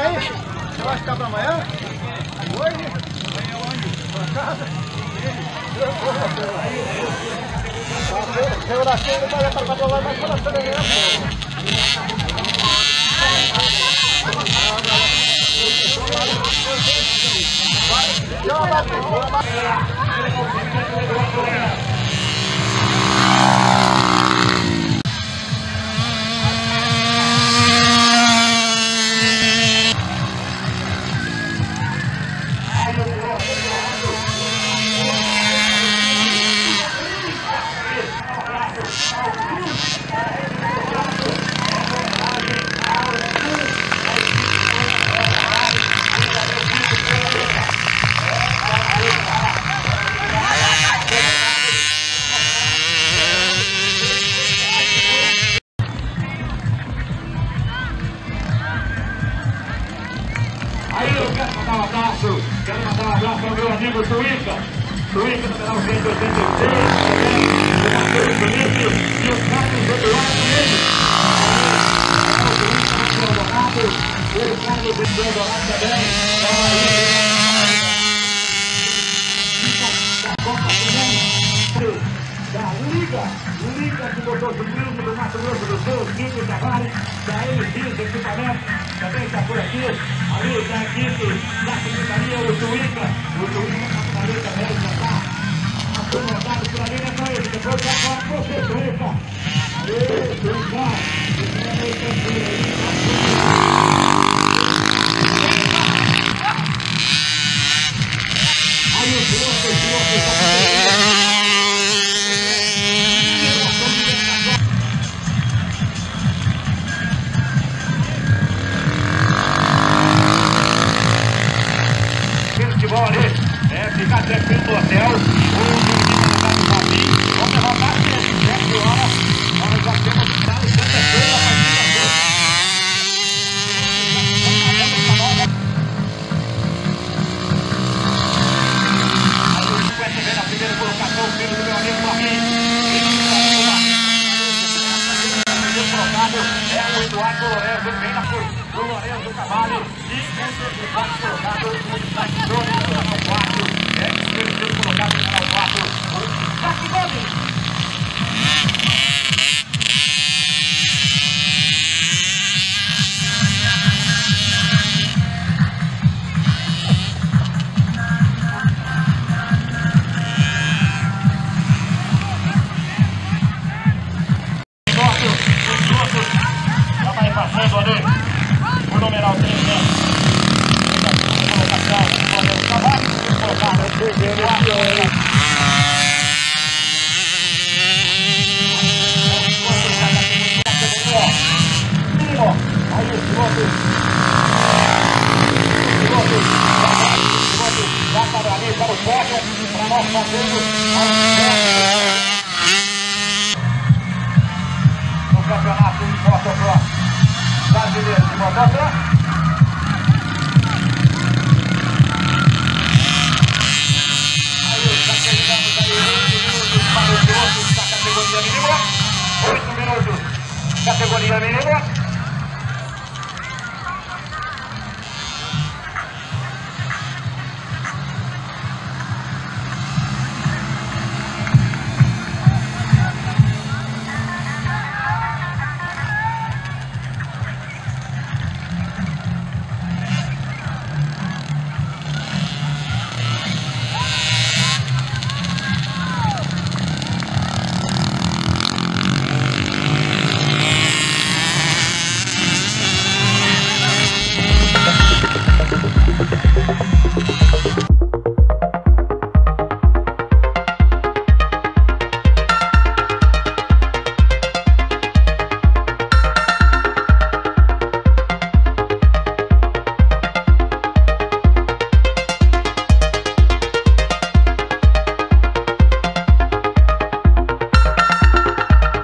aí? Você vai ficar pra amanhã? Hoje? Amanhã onde? Pra casa? Segunda-feira não vai para trabalhar mais pela feira, pô. Aí eu quero mandar um abraço ao meu amigo Tuíca do canal 186, o Matheus Felipe e o Carlos Eduardo Mendes. O Carlos Eduardo também. Da Liga de Motociclismo do Mato Grosso do Sul, Chico Tavares, da MX Equipamento, também está por aqui, ali da equipe da secretaria, o Tuíca também já está acomodado por ali, né, Tuíca? Depois vai falar com você, Tuíca. Aê, Tuíca, aí o piloto está ficar tranquilo no hotel, o vamos levantar às 7 horas, nós já temos entrado sexta-feira a partir das 8. Aí o 50 vem na primeira colocação, o filho do meu amigo Marquinhos. O primeiro colocado é o Eduardo Lourenço, vem na frente do Lourenço Cavalho, e o quarto colocado, o Saxone, no quarto. Terceiro colocado no canal 4, o Jack Gomes. Já vai passando ali o numeral 3, né? Colocação, colocado. Aí os pilotos já para ali, para o pódio, para nós fazermos no campeonato de motocross brasileiro de motocross. Para os pilotos da categoria mínima, 8 minutos, categoria mínima.